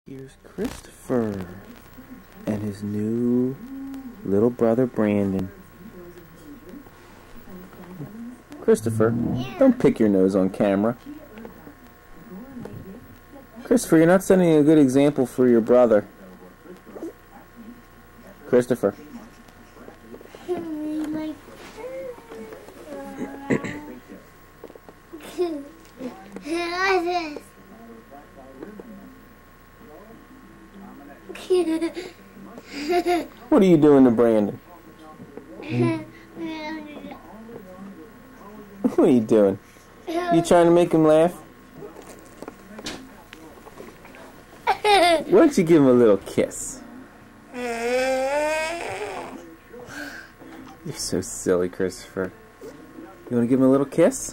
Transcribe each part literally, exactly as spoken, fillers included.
Here's Christopher and his new little brother Brandon. Christopher, don't pick your nose on camera. Christopher, you're not setting a good example for your brother. Christopher. What are you doing to Brandon? What are you doing? You trying to make him laugh? Why don't you give him a little kiss? You're so silly, Christopher. You want to give him a little kiss?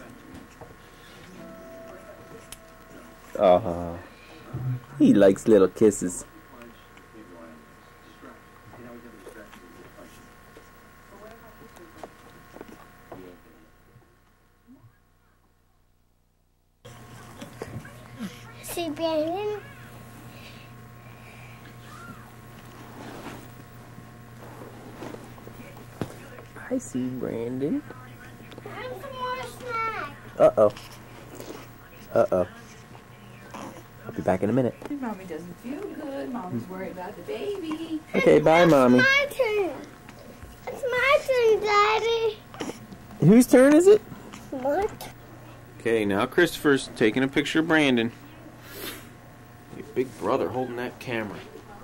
Oh, he likes little kisses. See Brandon? I see Brandon. Have some more snack. Uh-oh. Uh-oh. I'll be back in a minute. Mommy doesn't feel good. Mommy's worried about the baby. Okay, bye, Mommy. It's my turn. It's my turn, Daddy. Whose turn is it? What? Okay, now Christopher's taking a picture of Brandon. Your big brother holding that camera.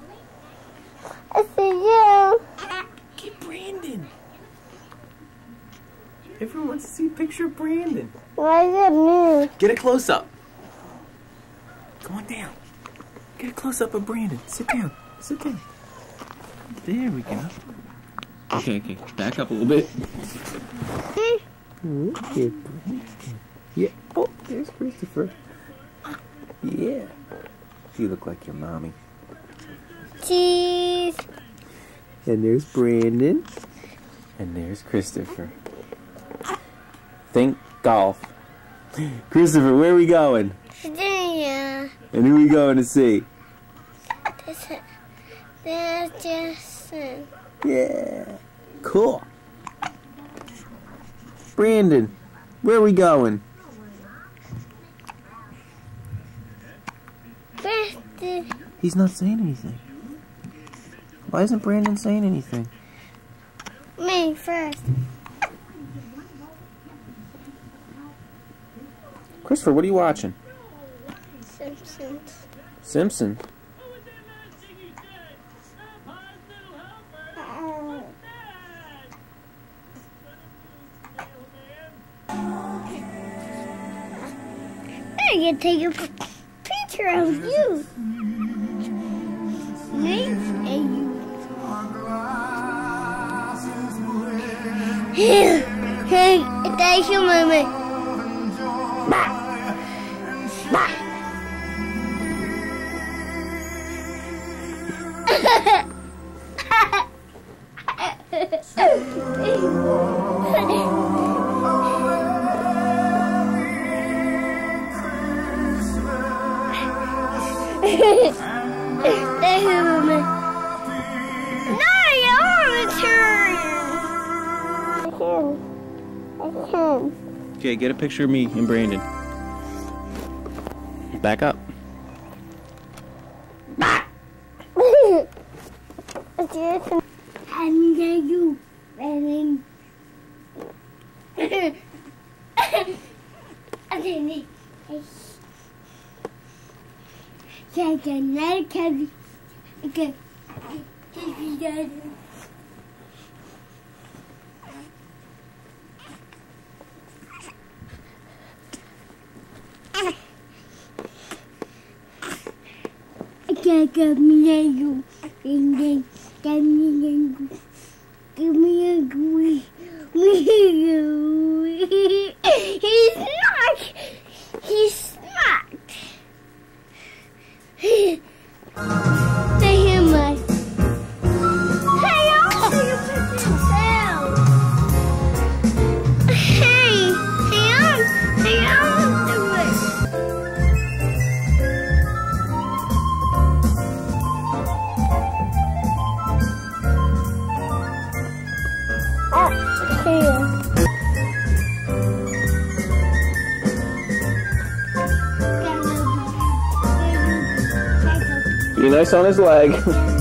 I see you. Get Brandon. Everyone wants to see a picture of Brandon. Why is it me? Get a close-up. Come on down. Get a close-up of Brandon. Sit down. Sit down. There we go. Okay, okay. Back up a little bit. Okay, Brandon. Yeah. Oh, there's Christopher. Yeah. You look like your mommy. Cheese. And there's Brandon. And there's Christopher. Think golf. Christopher, where are we going? Virginia. And who are we going to see? This is, there's Justin. Yeah. Cool. Brandon, where are we going? Brandon. He's not saying anything. Why isn't Brandon saying anything? Me first. Christopher, what are you watching? Simpsons. Simpson. I can take a picture of you. Me and you. Hey, thank you, Mommy. Bye. Bye. Thank you, Mommy. No, your turn. I can. I can. Okay, get a picture of me and Brandon. Back up. It's your turn. I'm going to Brandon. Okay, yeah, yeah, now can okay. Okay, give me a you, and then give me a you, give me a you, me He's not. He's not. Say him like. Hey, I'll see you put this down. Hey, hey, I'm, hey, I'm do it. Be nice on his leg.